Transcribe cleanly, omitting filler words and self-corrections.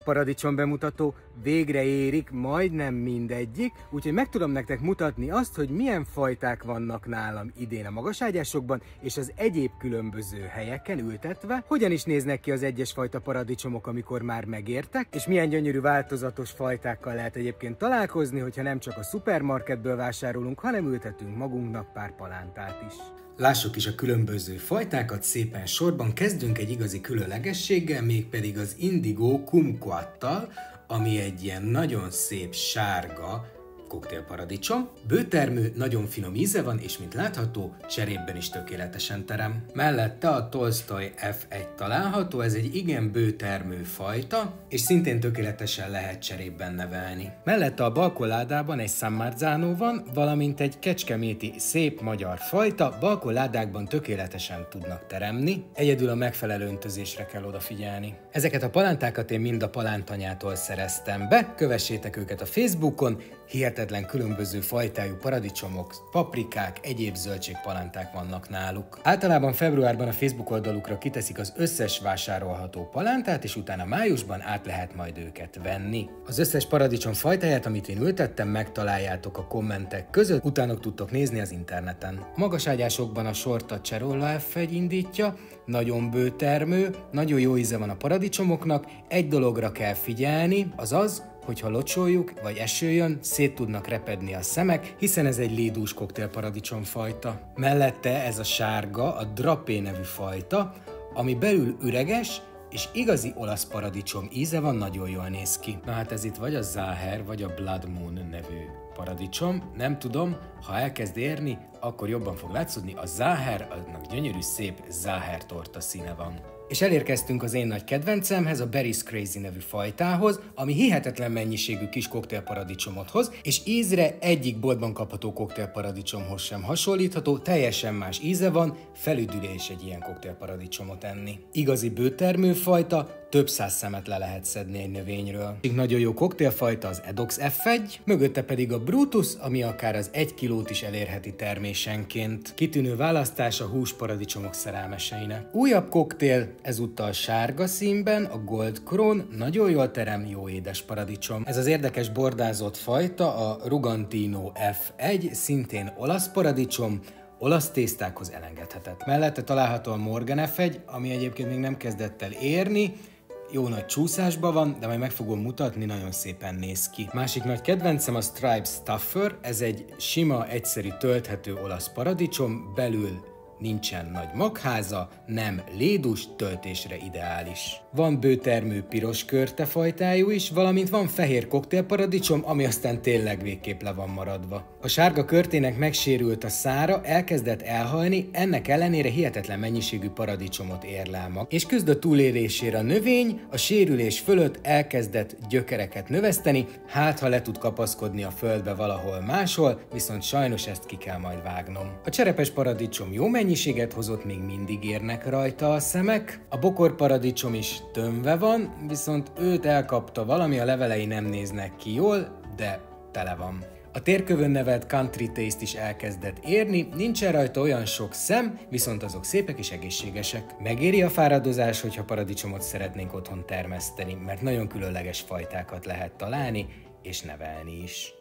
paradicsom bemutató, végre érik majdnem mindegyik, úgyhogy meg tudom nektek mutatni azt, hogy milyen fajták vannak nálam idén a magaságyásokban, és az egyéb különböző helyeken ültetve, hogyan is néznek ki az egyes fajta paradicsomok, amikor már megértek, és milyen gyönyörű változatos fajtákkal lehet egyébként találkozni, hogyha nem csak a szupermarketből vásárolunk, hanem ültetünk magunknak pár palántát is. Lássuk is a különböző fajtákat szépen sorban, kezdünk egy igazi különlegességgel, mégpedig az Indigo Kumquattal, ami egy ilyen nagyon szép sárga koktélparadicsom. Bőtermű, nagyon finom íze van, és mint látható, cserépben is tökéletesen terem. Mellette a Tolstoy F1 található, ez egy igen bőtermű fajta, és szintén tökéletesen lehet cserépben nevelni. Mellette a balkonládában egy San Marzano van, valamint egy kecskeméti szép magyar fajta, balkonládákban tökéletesen tudnak teremni, egyedül a megfelelő öntözésre kell odafigyelni. Ezeket a palántákat én mind a palántanyától szereztem be, kövessétek őket a Facebookon, hihetetlen különböző fajtájú paradicsomok, paprikák, egyéb zöldségpalánták vannak náluk. Általában februárban a Facebook oldalukra kiteszik az összes vásárolható palántát, és utána májusban át lehet majd őket venni. Az összes paradicsom fajtáját, amit én ültettem, megtaláljátok a kommentek között, utána tudtok nézni az interneten. A magaságyásokban a sort a Cerolla F1 indítja, nagyon bőtermő, nagyon jó íze van a paradicsomoknak, egy dologra kell figyelni, azaz, hogyha locsoljuk, vagy eső jön, szét tudnak repedni a szemek, hiszen ez egy lédús koktélparadicsom fajta. Mellette ez a sárga, a Drapé nevű fajta, ami belül üreges, és igazi olasz paradicsom íze van, nagyon jól néz ki. Na hát ez itt vagy a Záher, vagy a Blood Moon nevű paradicsom, nem tudom, ha elkezd érni, akkor jobban fog látszódni, a Záher, annak gyönyörű szép Záher torta színe van. És elérkeztünk az én nagy kedvencemhez, a Berries Crazy nevű fajtához, ami hihetetlen mennyiségű kis koktélparadicsomot hoz, és ízre egyik boltban kapható koktélparadicsomhoz sem hasonlítható, teljesen más íze van, felüdülés egy ilyen koktélparadicsomot enni. Igazi bőtermő fajta, több száz szemet le lehet szedni egy növényről. Egy nagyon jó koktélfajta az Edox F1, mögötte pedig a Brutus, ami akár az 1 kilót is elérheti termésenként. Kitűnő választás a húsparadicsomok szerelmeseinek. Újabb koktél, ezúttal sárga színben, a Gold Crown, nagyon jól terem, jó édes paradicsom. Ez az érdekes bordázott fajta, a Rugantino F1, szintén olasz paradicsom, olasz tésztákhoz elengedhetett. Mellette található a Morgan F1, ami egyébként még nem kezdett el érni, jó nagy csúszásban van, de majd meg fogom mutatni, nagyon szépen néz ki. Másik nagy kedvencem a Stripe Stuffer, ez egy sima, egyszerű, tölthető olasz paradicsom, belül nincsen nagy magháza, nem lédus, töltésre ideális. Van bőtermű piros körtefajtájú is, valamint van fehér koktélparadicsom, ami aztán tényleg végképp le van maradva. A sárga körtének megsérült a szára, elkezdett elhalni, ennek ellenére hihetetlen mennyiségű paradicsomot érlel mag. És küzd a túlélésére a növény, a sérülés fölött elkezdett gyökereket növeszteni, hát ha le tud kapaszkodni a földbe valahol máshol, viszont sajnos ezt ki kell majd vágnom. A cserepes paradicsom jó mennyiséget hozott, még mindig érnek rajta a szemek. A bokorparadicsom is tömve van, viszont őt elkapta valami, a levelei nem néznek ki jól, de tele van. A térkövön nevelt Country Taste is elkezdett érni, nincsen rajta olyan sok szem, viszont azok szépek és egészségesek. Megéri a fáradozás, hogyha paradicsomot szeretnénk otthon termeszteni, mert nagyon különleges fajtákat lehet találni és nevelni is.